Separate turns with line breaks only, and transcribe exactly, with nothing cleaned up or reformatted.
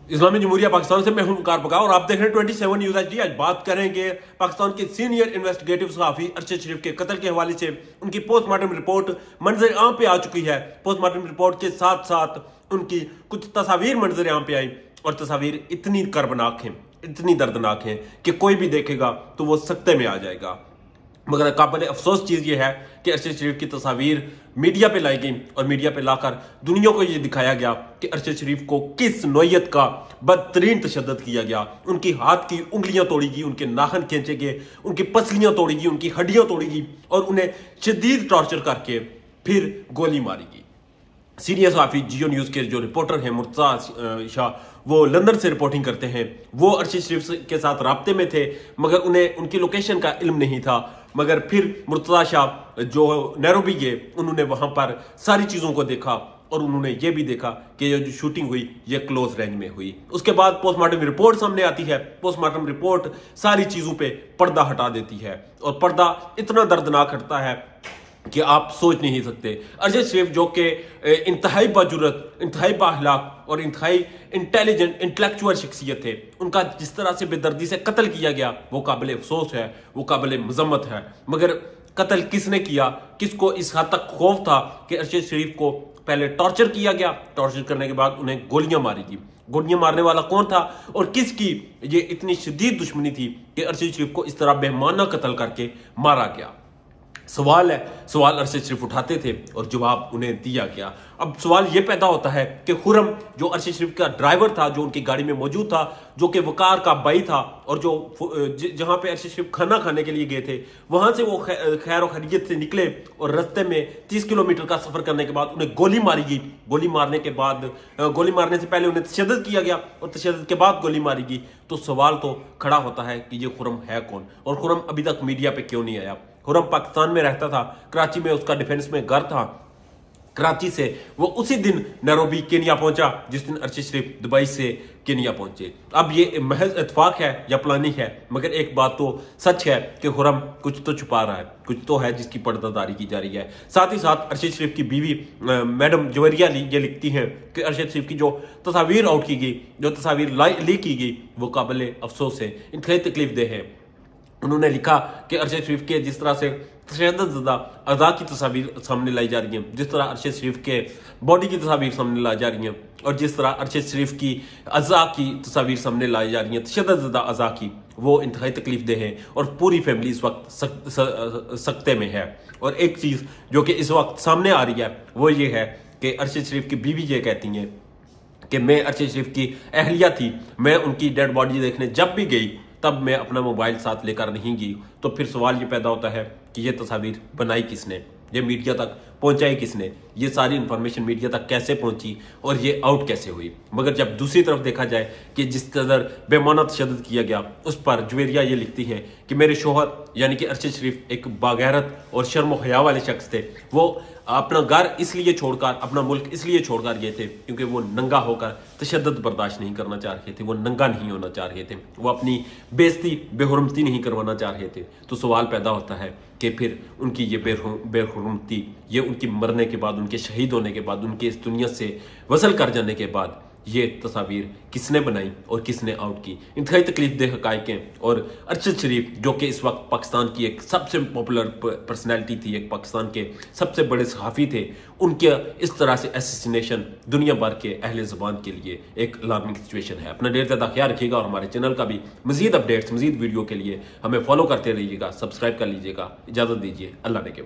इस्लामी जमहूरिया पाकिस्तान से मैं हूं कार पका और आप देख रहे हैं सत्ताईस न्यूज एचडी। आज बात करेंगे पाकिस्तान के सीनियर इन्वेस्टिगेटिव सहाफी अरशद शरीफ के कत्ल के हवाले से। उनकी पोस्टमार्टम रिपोर्ट मंजर आम पे आ चुकी है। पोस्टमार्टम रिपोर्ट के साथ साथ उनकी कुछ तस्वीर मंजर आम पे आई और तस्वीर इतनी कर्बनाक हैं, इतनी दर्दनाक हैं कि कोई भी देखेगा तो वो सकते में आ जाएगा। मगर काबिल अफसोस चीज़ ये है कि अरशद शरीफ की तस्वीर मीडिया पे लाई गई और मीडिया पे लाकर दुनिया को ये दिखाया गया कि अरशद शरीफ को किस नौयत का बदतरीन तशद्दुद किया गया। उनकी हाथ की उंगलियां तोड़ी गई, उनके नाखन खींचे गए, उनकी पसलियां तोड़ी गई, उनकी हड्डियां तोड़ी गई और उन्हें शदीद टॉर्चर करके फिर गोली मारी गई। सीनियर सहाफी जियो न्यूज़ के जो रिपोर्टर हैं मुर्तज़ा शाह, वो लंदन से रिपोर्टिंग करते हैं। वो अरशद शरीफ के साथ राब्ते में थे मगर उन्हें उनकी लोकेशन का इल्म नहीं था। मगर फिर मुर्तज़ा शाह जो नैरोबी गए, उन्होंने वहां पर सारी चीज़ों को देखा और उन्होंने ये भी देखा कि ये जो शूटिंग हुई ये क्लोज रेंज में हुई। उसके बाद पोस्टमार्टम रिपोर्ट सामने आती है। पोस्टमार्टम रिपोर्ट सारी चीज़ों पे पर्दा हटा देती है और पर्दा इतना दर्दनाक हटता है कि आप सोच नहीं सकते। अरशद शरीफ जो कि इंतहाई बाजुरत, इंतहाई बाअखलाक और इंतहाई इंटेलिजेंट इंटेलेक्चुअल शख्सियत थे, उनका जिस तरह से बेदर्दी से कत्ल किया गया वो काबिल अफसोस है, वो काबिल मजम्मत है। मगर कत्ल किसने किया, किसको इस हद तक खौफ था कि अरशद शरीफ को पहले टॉर्चर किया गया, टॉर्चर करने के बाद उन्हें गोलियां मारी गई। गोलियां मारने वाला कौन था और किसकी ये इतनी शदीद दुश्मनी थी कि अरशद शरीफ को इस तरह बेमाना कत्ल करके मारा गया। सवाल है, सवाल अरशद शरीफ उठाते थे और जवाब उन्हें दिया गया। अब सवाल यह पैदा होता है कि खुरम जो अरशद शरीफ का ड्राइवर था, जो उनकी गाड़ी में मौजूद था, जो कि वकार का भाई था और जो जहां पे अरशद शरीफ खाना खाने के लिए गए थे वहां से वो खैर और खैरियत से निकले और रास्ते में तीस किलोमीटर का सफर करने के बाद उन्हें गोली मारी गई। गोली मारने के बाद गोली मारने से पहले उन्हें तशद्दुद किया गया और तशद्दुद के बाद गोली मारी गई। तो सवाल तो खड़ा होता है कि ये खुरम है कौन और खुरम अभी तक मीडिया पे क्यों नहीं आया। खुरम पाकिस्तान में रहता था, कराची में उसका डिफेंस में घर था। कराची से वो उसी दिन नैरोबी केनिया पहुंचा जिस दिन अरशद शरीफ दुबई से केनिया पहुंचे। अब ये महज इत्तेफाक है या प्लानिंग है, मगर एक बात तो सच है कि खुरम कुछ तो छुपा रहा है, कुछ तो है जिसकी पर्दादारी की जा रही है। साथ ही साथ अरशद शरीफ की बीवी मैडम जवेरिया ये लिखती हैं कि अरशद शरीफ की जो तस्वीर आउट की गई, जो तस्वीर लीक की गई, वो काबिल अफसोस है, इंतहाई तकलीफदेह है। उन्होंने लिखा कि अरशद शरीफ के जिस तरह से तशद्दुद अज़ा की तस्वीर सामने लाई जा रही हैं, जिस तरह अरशद शरीफ के बॉडी की तस्वीर सामने लाई जा रही हैं और जिस तरह अरशद शरीफ की अज़ा की तस्वीर सामने लाई जा रही हैं, तशद्दुद अज़ा की, वो इंतहाई तकलीफदेह है और पूरी फैमिली इस वक्त सक, स, सकते में है। और एक चीज़ जो कि इस वक्त सामने आ रही है वो ये है कि अरशद शरीफ की बीवी ये कहती हैं कि मैं अरशद शरीफ की अहलिया थी, मैं उनकी डेड बॉडी देखने जब भी गई तब मैं अपना मोबाइल साथ लेकर नहीं गई। तो फिर सवाल ये पैदा होता है कि ये तस्वीर बनाई किसने, ये मीडिया तक पहुंचाई किसने, ये सारी इंफॉर्मेशन मीडिया तक कैसे पहुंची और ये आउट कैसे हुई। मगर जब दूसरी तरफ देखा जाए कि जिस कदर बेमाना तशद्दुद किया गया, उस पर जवेरिया ये लिखती हैं कि मेरे शोहर यानी कि अरशद शरीफ एक बागैरत और शर्म व हया वाले शख्स थे। वो अपना घर इसलिए छोड़कर, अपना मुल्क इसलिए छोड़कर गए थे क्योंकि वो नंगा होकर तशद्दुद बर्दाश्त नहीं करना चाह रहे थे, वो नंगा नहीं होना चाह रहे थे, वो अपनी बेइज्जती बेहुरमती नहीं करवाना चाह रहे थे। तो सवाल पैदा होता है कि फिर उनकी ये बेहुरमती, ये उनकी मरने के बाद, उनके शहीद होने के बाद, उनके इस दुनिया से वसल कर जाने के बाद ये तस्वीर किसने बनाई और किसने आउट की। इंतहाई तकलीफदेह हक़ाइक़। और अरशद शरीफ जो कि इस वक्त पाकिस्तान की एक सबसे पॉपुलर पर्सनैलिटी थी, एक पाकिस्तान के सबसे बड़े सहाफ़ी थे, उनके इस तरह से एसेसिनेशन दुनिया भर के अहले ज़बान के लिए एक अलार्मिंग सिचुएशन है। अपना ढेर ज़्यादा ख्याल रखिएगा और हमारे चैनल का भी मज़ीद अपडेट्स, मज़ीद वीडियो के लिए हमें फॉलो करते रहिएगा, सब्सक्राइब कर लीजिएगा। इजाज़त दीजिए, अल्लाह ने के।